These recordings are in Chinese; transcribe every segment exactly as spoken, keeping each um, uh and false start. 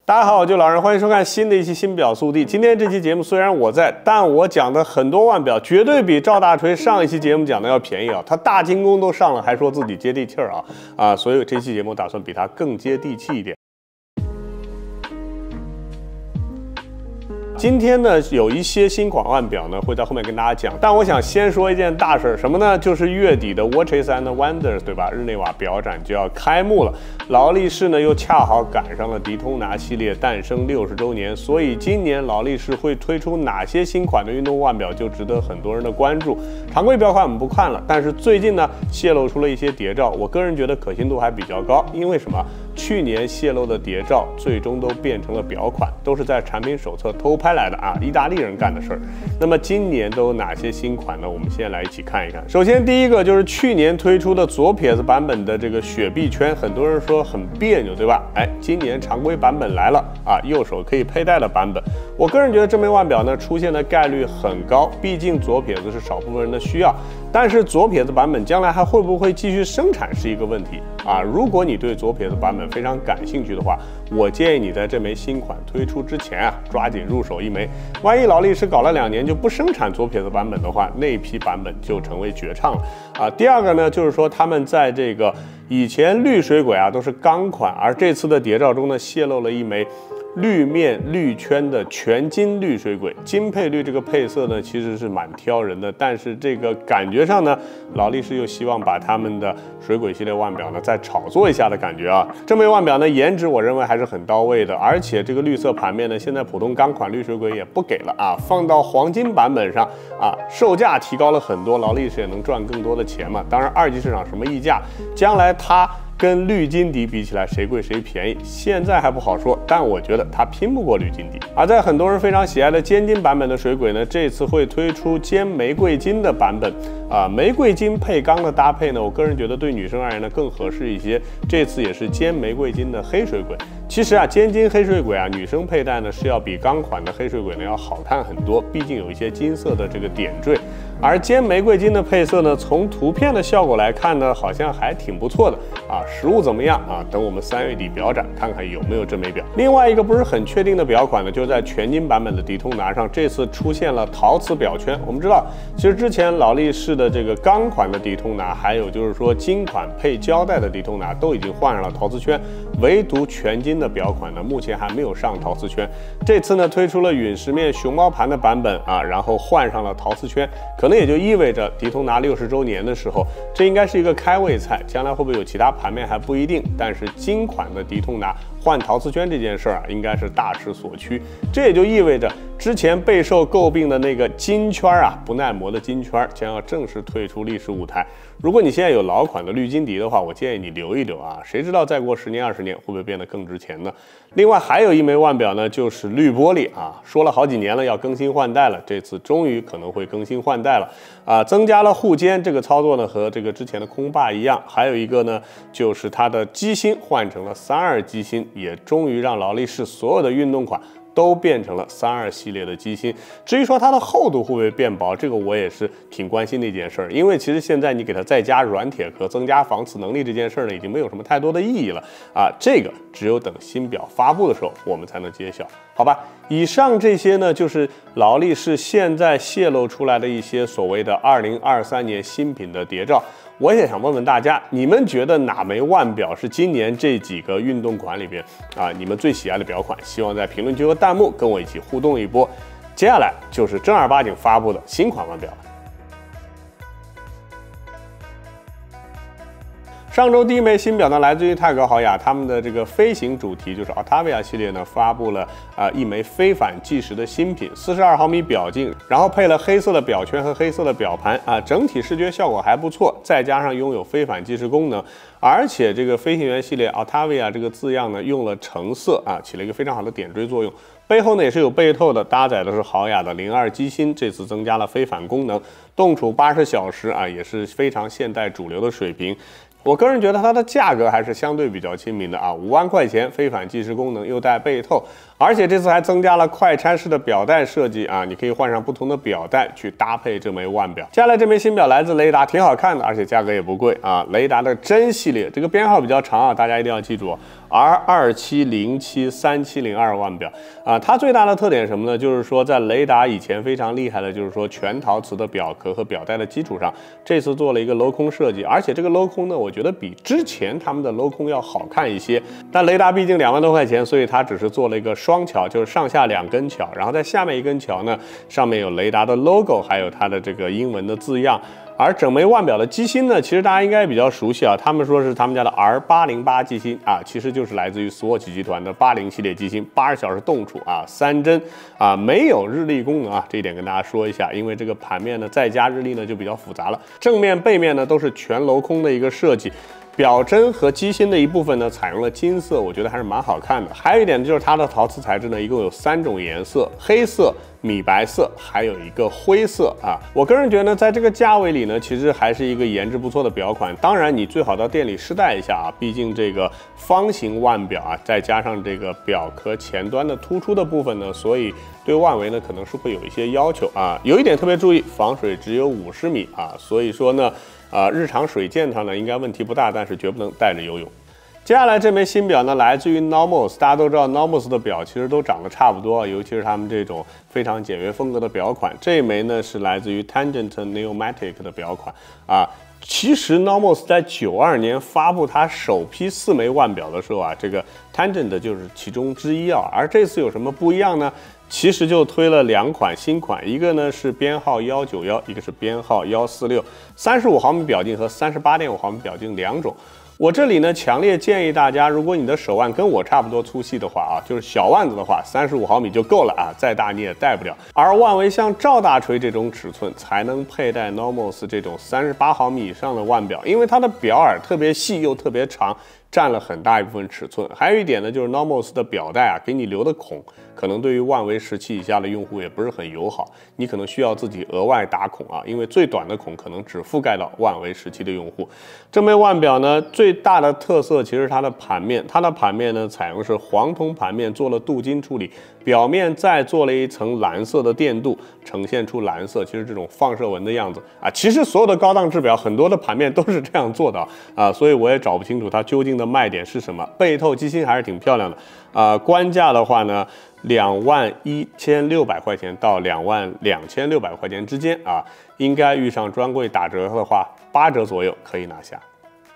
大家好，我就老人，欢迎收看新的一期新表速递。今天这期节目虽然我在，但我讲的很多腕表绝对比赵大锤上一期节目讲的要便宜啊！他大精工都上了，还说自己接地气儿啊啊！所以这期节目打算比他更接地气一点。 今天呢，有一些新款腕表呢，会在后面跟大家讲。但我想先说一件大事，什么呢？就是月底的 Watches and Wonders， 对吧？日内瓦表展就要开幕了。劳力士呢，又恰好赶上了迪通拿系列诞生六十周年，所以今年劳力士会推出哪些新款的运动腕表，就值得很多人的关注。常规表款我们不看了，但是最近呢，泄露出了一些谍照，我个人觉得可信度还比较高。因为什么？去年泄露的谍照最终都变成了表款，都是在产品手册偷拍 来的啊，意大利人干的事儿。那么今年都有哪些新款呢？我们先来一起看一看。首先，第一个就是去年推出的左撇子版本的这个雪碧圈，很多人说很别扭，对吧？哎，今年常规版本来了啊，右手可以佩戴的版本。我个人觉得这枚腕表呢，出现的概率很高，毕竟左撇子是少部分人的需要。但是左撇子版本将来还会不会继续生产是一个问题啊。如果你对左撇子版本非常感兴趣的话，我建议你在这枚新款推出之前啊，抓紧入手一枚。万一劳力士搞了两年就不生产左撇子版本的话，那一批版本就成为绝唱了啊。第二个呢，就是说他们在这个以前绿水鬼啊都是钢款，而这次的谍照中呢泄露了一枚 绿面绿圈的全金绿水鬼，金配绿这个配色呢，其实是蛮挑人的，但是这个感觉上呢，劳力士又希望把他们的水鬼系列腕表呢再炒作一下的感觉啊。这枚腕表呢，颜值我认为还是很到位的，而且这个绿色盘面呢，现在普通钢款绿水鬼也不给了啊，放到黄金版本上啊，售价提高了很多，劳力士也能赚更多的钱嘛。当然，二级市场什么溢价，将来它 跟绿金迪比起来，谁贵谁便宜，现在还不好说。但我觉得它拼不过绿金迪。而在很多人非常喜爱的尖金版本的水鬼呢，这次会推出尖玫瑰金的版本啊，玫瑰金配钢的搭配呢，我个人觉得对女生而言呢更合适一些。这次也是尖玫瑰金的黑水鬼。其实啊，尖金黑水鬼啊，女生佩戴呢是要比钢款的黑水鬼呢要好看很多，毕竟有一些金色的这个点缀。 而尖玫瑰金的配色呢，从图片的效果来看呢，好像还挺不错的啊。实物怎么样啊？等我们三月底表展看看有没有这枚表。另外一个不是很确定的表款呢，就在全金版本的迪通拿上，这次出现了陶瓷表圈。我们知道，其实之前劳力士的这个钢款的迪通拿，还有就是说金款配胶带的迪通拿，都已经换上了陶瓷圈，唯独全金的表款呢，目前还没有上陶瓷圈。这次呢，推出了陨石面熊猫盘的版本啊，然后换上了陶瓷圈。 可能也就意味着迪通拿六十周年的时候，这应该是一个开胃菜。将来会不会有其他盘面还不一定。但是金款的迪通拿换陶瓷圈这件事儿啊，应该是大势所趋。这也就意味着之前备受诟病的那个金圈啊，不耐磨的金圈将要正式退出历史舞台。如果你现在有老款的绿金迪的话，我建议你留一留啊，谁知道再过十年二十年会不会变得更值钱呢？另外还有一枚腕表呢，就是绿玻璃啊，说了好几年了要更新换代了，这次终于可能会更新换代了。 啊，增加了护肩这个操作呢，和这个之前的空霸一样。还有一个呢，就是它的机芯换成了三二机芯，也终于让劳力士所有的运动款 都变成了三二系列的机芯。至于说它的厚度会不会变薄，这个我也是挺关心的一件事儿。因为其实现在你给它再加软铁壳，增加防磁能力这件事儿呢，已经没有什么太多的意义了啊。这个只有等新表发布的时候，我们才能揭晓，好吧？以上这些呢，就是劳力士现在泄露出来的一些所谓的二零二三年新品的谍照。 我也想问问大家，你们觉得哪枚腕表是今年这几个运动款里边啊你们最喜爱的表款？希望在评论区和弹幕跟我一起互动一波。接下来就是正儿八经发布的新款腕表了。 上周第一枚新表呢，来自于泰格豪雅，他们的这个飞行主题就是 Altavia 系列呢，发布了啊、呃、一枚非反计时的新品，四十二毫米表径，然后配了黑色的表圈和黑色的表盘啊，整体视觉效果还不错，再加上拥有非反计时功能，而且这个飞行员系列 Altavia 这个字样呢，用了橙色啊，起了一个非常好的点缀作用。 背后呢也是有背透的，搭载的是豪雅的零二机芯，这次增加了非反功能，动储八十小时啊，也是非常现代主流的水平。我个人觉得它的价格还是相对比较亲民的啊，五万块钱非反计时功能又带背透， 而且这次还增加了快拆式的表带设计啊，你可以换上不同的表带去搭配这枚腕表。接下来这枚新表来自雷达，挺好看的，而且价格也不贵啊。雷达的真系列，这个编号比较长啊，大家一定要记住 R 二七零七三七零二腕表啊。它最大的特点是什么呢？就是说在雷达以前非常厉害的，就是说全陶瓷的表壳和表带的基础上，这次做了一个镂空设计，而且这个镂空呢，我觉得比之前他们的镂空要好看一些。但雷达毕竟两万多块钱，所以它只是做了一个双桥，就是上下两根桥，然后在下面一根桥呢，上面有雷达的 logo， 还有它的这个英文的字样。而整枚腕表的机芯呢，其实大家应该比较熟悉啊，他们说是他们家的 R 八零八 机芯啊，其实就是来自于 Swatch 集团的八零系列机芯，八十小时动储啊，三针啊，没有日历功能啊，这一点跟大家说一下，因为这个盘面呢再加日历呢就比较复杂了。正面、背面呢都是全镂空的一个设计。表针和机芯的一部分呢，采用了金色，我觉得还是蛮好看的。还有一点就是它的陶瓷材质呢，一共有三种颜色：黑色、米白色，还有一个灰色啊。我个人觉得呢，在这个价位里呢，其实还是一个颜值不错的表款。当然，你最好到店里试戴一下啊，毕竟这个方形腕表啊，再加上这个表壳前端的突出的部分呢，所以对腕围呢可能是会有一些要求啊。有一点特别注意，防水只有五十米啊，所以说呢。呃，日常水见上呢应该问题不大，但是绝不能带着游泳。接下来这枚新表呢，来自于 Nomos， 大家都知道 Nomos 的表其实都长得差不多，尤其是他们这种非常简约风格的表款。这一枚呢是来自于 Tangent Pneumatic 的表款啊。其实 Nomos 在九二年发布它首批四枚腕表的时候啊，这个 Tangent 就是其中之一啊。而这次有什么不一样呢？其实就推了两款新款，一个呢是编号一九一，一个是编号一四六，三十五毫米表径和三十八点五毫米表径两种。我这里呢强烈建议大家，如果你的手腕跟我差不多粗细的话啊，就是小腕子的话，三十五毫米就够了啊，再大你也戴不了。而腕围像赵大锤这种尺寸，才能佩戴 Nomos 这种三十八毫米以上的腕表，因为它的表耳特别细又特别长。占了很大一部分尺寸，还有一点呢，就是 Nomos 的表带啊，给你留的孔，可能对于腕围十七以下的用户也不是很友好，你可能需要自己额外打孔啊，因为最短的孔可能只覆盖到腕围十七的用户。这枚腕表呢，最大的特色其实它的盘面，它的盘面呢采用是黄铜盘面，做了镀金处理，表面再做了一层蓝色的电镀，呈现出蓝色，其实这种放射纹的样子啊，其实所有的高档制表很多的盘面都是这样做的啊，所以我也找不清楚它究竟的卖点是什么。背透机芯还是挺漂亮的啊，官价的话呢，两万一千六百块钱到两万两千六百块钱之间啊，应该遇上专柜打折的话，八折左右可以拿下。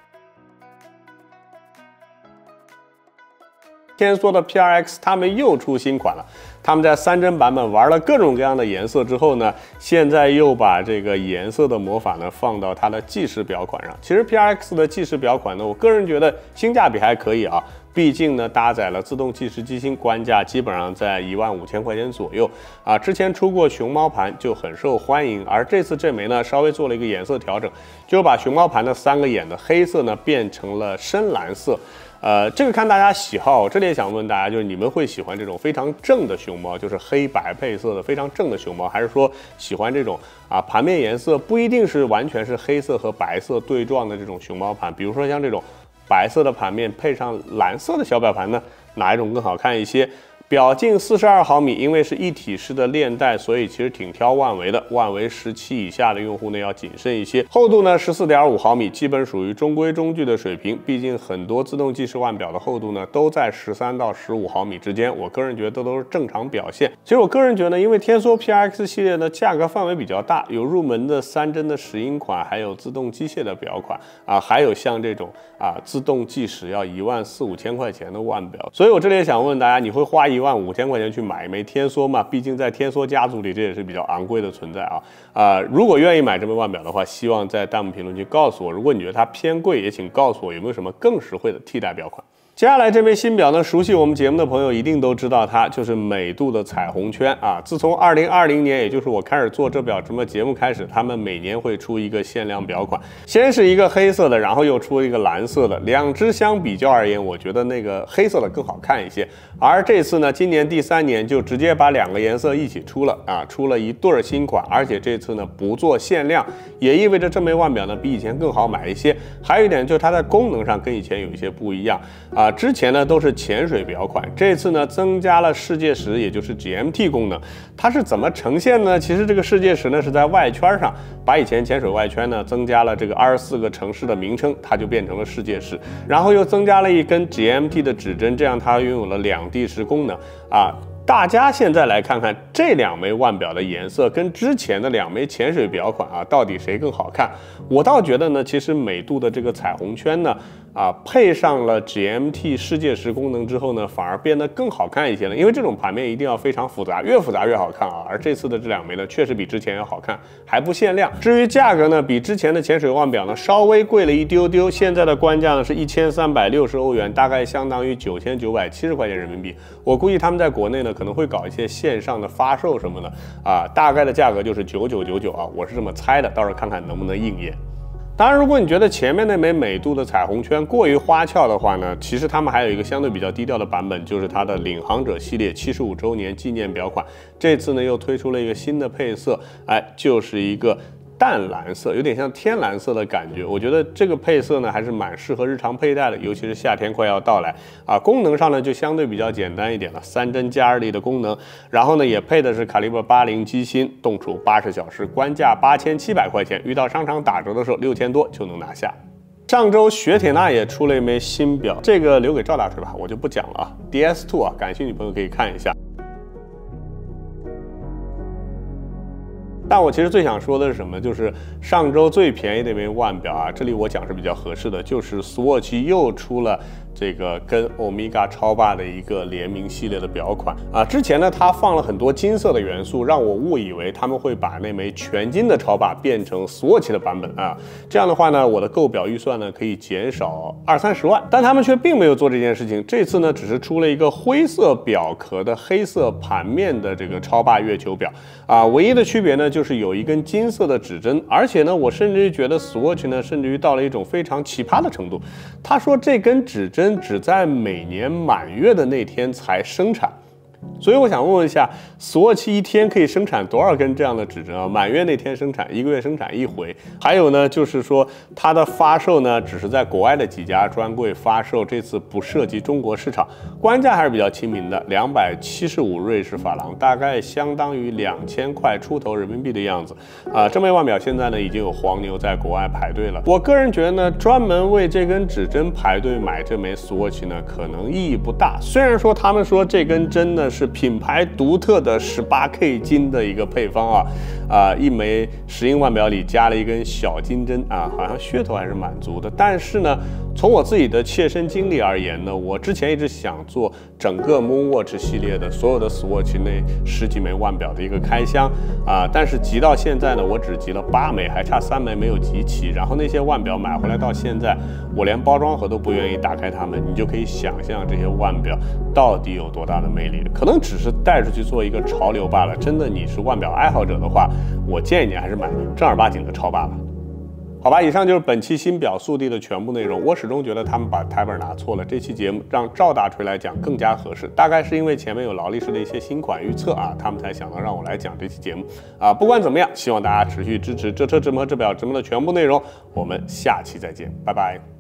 天梭的 P R X 他们又出新款了，他们在三针版本玩了各种各样的颜色之后呢，现在又把这个颜色的魔法呢放到它的计时表款上。其实 P R X 的计时表款呢，我个人觉得性价比还可以啊，毕竟呢搭载了自动计时机芯，官价基本上在一万五千块钱左右啊。之前出过熊猫盘就很受欢迎，而这次这枚呢稍微做了一个颜色调整，就把熊猫盘的三个眼的黑色呢变成了深蓝色。呃，这个看大家喜好，我这里也想问大家，就是你们会喜欢这种非常正的熊猫，就是黑白配色的非常正的熊猫，还是说喜欢这种啊盘面颜色不一定是完全是黑色和白色对撞的这种熊猫盘？比如说像这种白色的盘面配上蓝色的小表盘呢，哪一种更好看一些？表径四十二毫米，因为是一体式的链带，所以其实挺挑腕围的。腕围十七以下的用户呢要谨慎一些。厚度呢十四点五毫米，基本属于中规中矩的水平。毕竟很多自动计时腕表的厚度呢都在十三到十五毫米之间，我个人觉得都是正常表现。其实我个人觉得，因为天梭 P R X 系列的价格范围比较大，有入门的三针的石英款，还有自动机械的表款啊，还有像这种啊自动计时要一万四五千块钱的腕表。所以我这里也想问大家，你会花一万五千块钱去买一枚天梭嘛？毕竟在天梭家族里，这也是比较昂贵的存在啊。啊、呃，如果愿意买这枚腕表的话，希望在弹幕评论区告诉我。如果你觉得它偏贵，也请告诉我有没有什么更实惠的替代表款。接下来这枚新表呢，熟悉我们节目的朋友一定都知道，它就是美度的彩虹圈啊。自从二零二零年，也就是我开始做这表什么节目开始，他们每年会出一个限量表款，先是一个黑色的，然后又出一个蓝色的。两只相比较而言，我觉得那个黑色的更好看一些。而这次呢，今年第三年就直接把两个颜色一起出了啊，出了一对新款，而且这次呢不做限量，也意味着这枚腕表呢比以前更好买一些。还有一点就是它在功能上跟以前有一些不一样啊。 啊，之前呢都是潜水表款，这次呢增加了世界时，也就是 G M T 功能。它是怎么呈现呢？其实这个世界时呢是在外圈上，把以前潜水外圈呢增加了这个二十四个城市的名称，它就变成了世界时，然后又增加了一根 G M T 的指针，这样它拥有了两地时功能啊。大家现在来看看这两枚腕表的颜色跟之前的两枚潜水表款啊，到底谁更好看？我倒觉得呢，其实美度的这个彩虹圈呢，啊，配上了 G M T 世界时功能之后呢，反而变得更好看一些了。因为这种盘面一定要非常复杂，越复杂越好看啊。而这次的这两枚呢，确实比之前要好看，还不限量。至于价格呢，比之前的潜水腕表呢稍微贵了一丢丢，现在的官价呢是一千三百六十欧元，大概相当于九千九百七十块钱人民币。我估计他们在国内呢可能会搞一些线上的发售什么的啊，大概的价格就是九九九九啊，我是这么猜的，到时候看看能不能应验。当然，如果你觉得前面那枚美度的彩虹圈过于花俏的话呢，其实他们还有一个相对比较低调的版本，就是它的领航者系列七十五周年纪念表款。这次呢又推出了一个新的配色，哎，就是一个淡蓝色，有点像天蓝色的感觉。我觉得这个配色呢还是蛮适合日常佩戴的，尤其是夏天快要到来啊。功能上呢就相对比较简单一点了，三针加热力的功能，然后呢也配的是卡利伯八零机芯，动储八十小时，官价八千七百块钱，遇到商场打折的时候六千多就能拿下。上周雪铁纳也出了一枚新表，这个留给赵大锤吧，我就不讲了啊。D S 二啊，感兴趣朋友可以看一下。但我其实最想说的是什么？就是上周最便宜的一枚腕表啊，这里我讲是比较合适的，就是 Swatch 又出了这个跟 Omega 超霸的一个联名系列的表款啊。之前呢，它放了很多金色的元素，让我误以为他们会把那枚全金的超霸变成 Swatch 的版本啊。这样的话呢，我的购表预算呢可以减少二三十万。但他们却并没有做这件事情，这次呢只是出了一个灰色表壳的黑色盘面的这个超霸月球表啊。唯一的区别呢，就是有一根金色的指针，而且呢，我甚至于觉得 Swatch 呢，甚至于到了一种非常奇葩的程度。他说这根指针只在每年满月的那天才生产。所以我想问问一下 ，Swatch 一天可以生产多少根这样的指针啊？满月那天生产，一个月生产一回。还有呢，就是说它的发售呢，只是在国外的几家专柜发售，这次不涉及中国市场，官价还是比较亲民的，两百七十五瑞士法郎，大概相当于两千块出头人民币的样子啊。这枚腕表现在呢已经有黄牛在国外排队了。我个人觉得呢，专门为这根指针排队买这枚 Swatch 呢，可能意义不大。虽然说他们说这根针呢是品牌独特的 十八K 金的一个配方啊，啊、呃，一枚石英腕表里加了一根小金针啊，好像噱头还是蛮足的。但是呢，从我自己的切身经历而言呢，我之前一直想做整个 Moonwatch 系列的所有的 Swatch 那十几枚腕表的一个开箱啊，但是集到现在呢，我只集了八枚，还差三枚没有集齐。然后那些腕表买回来到现在，我连包装盒都不愿意打开它们，你就可以想象这些腕表到底有多大的魅力。可能只是带出去做一个潮流罢了。真的，你是腕表爱好者的话，我建议你还是买正儿八经的超霸吧。好吧，以上就是本期新表速递的全部内容。我始终觉得他们把台本拿错了，这期节目让赵大锤来讲更加合适。大概是因为前面有劳力士的一些新款预测啊，他们才想到让我来讲这期节目啊。不管怎么样，希望大家持续支持这车直播这表直播的全部内容。我们下期再见，拜拜。